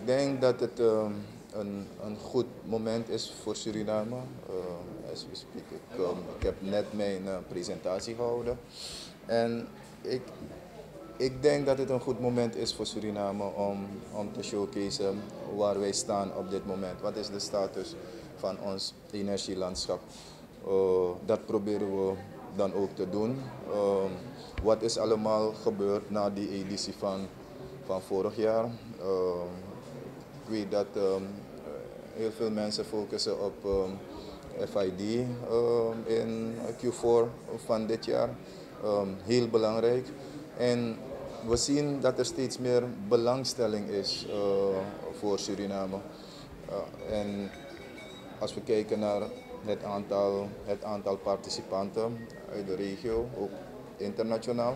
denk dat het een goed moment is voor Suriname. As we speak. Ik heb net mijn presentatie gehouden. En ik, ik denk dat het een goed moment is voor Suriname om te showcaseen waar wij staan op dit moment. Wat is de status van ons energielandschap? Dat proberen we dan ook te doen. Wat is allemaal gebeurd na die editie van vorig jaar? Ik weet dat heel veel mensen focussen op FID in Q4 van dit jaar. Heel belangrijk. En we zien dat er steeds meer belangstelling is voor Suriname. En als we kijken naar het aantal participanten uit de regio, ook internationaal.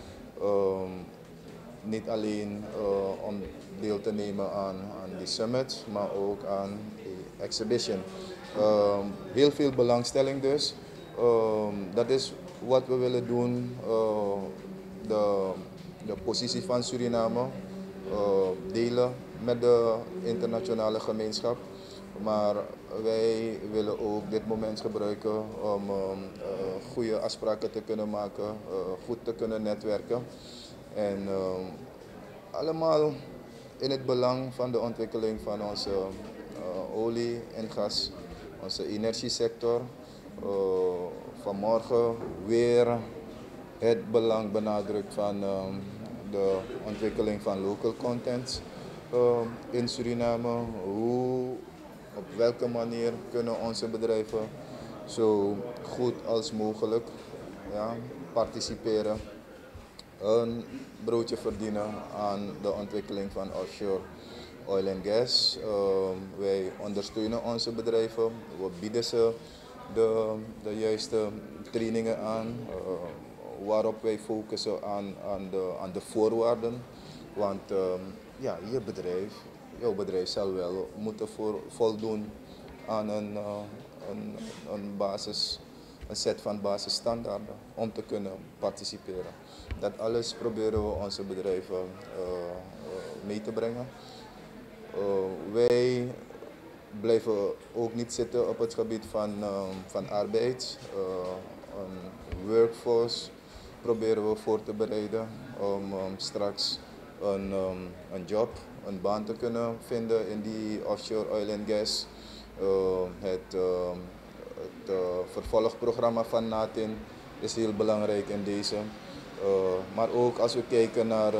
Niet alleen om deel te nemen aan die summit, maar ook aan die exhibition. Heel veel belangstelling dus. Dat is wat we willen doen. De, de positie van Suriname delen met de internationale gemeenschap. Maar wij willen ook dit moment gebruiken om goede afspraken te kunnen maken, goed te kunnen netwerken. En allemaal in het belang van de ontwikkeling van onze olie- en gas, onze energiesector. Vanmorgen weer het belang benadrukt van de ontwikkeling van local content in Suriname. Op welke manier kunnen onze bedrijven zo goed als mogelijk, ja, participeren, een broodje verdienen aan de ontwikkeling van offshore oil en gas. Wij ondersteunen onze bedrijven, we bieden ze de juiste trainingen aan, waarop wij focussen aan de voorwaarden. Want ja, jouw bedrijf zal wel moeten voldoen aan een basis, een set van basisstandaarden om te kunnen participeren. Dat alles proberen we onze bedrijven mee te brengen. Wij blijven ook niet zitten op het gebied van arbeid. Een workforce proberen we voor te bereiden om straks een job, een baan te kunnen vinden in die offshore oil en gas. Het vervolgprogramma van NATIN is heel belangrijk in deze. Maar ook als we kijken naar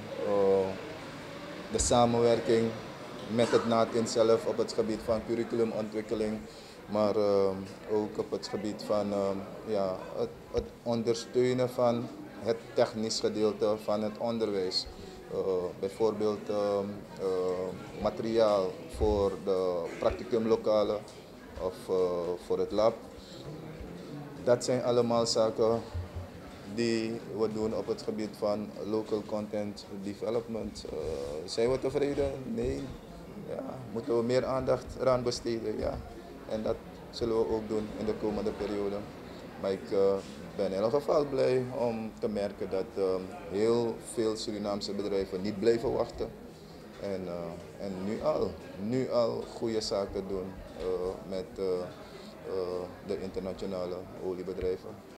de samenwerking met het NATIN zelf op het gebied van curriculumontwikkeling, maar ook op het gebied van ja, het ondersteunen van het technisch gedeelte van het onderwijs. Bijvoorbeeld materiaal voor de practicumlokalen of voor het lab. Dat zijn allemaal zaken die we doen op het gebied van local content development. Zijn we tevreden? Nee. Ja, moeten we meer aandacht eraan besteden? Ja. En dat zullen we ook doen in de komende periode. Maar ik ben in ieder geval blij om te merken dat heel veel Surinaamse bedrijven niet blijven wachten. En nu al goede zaken doen met de internationale oliebedrijven.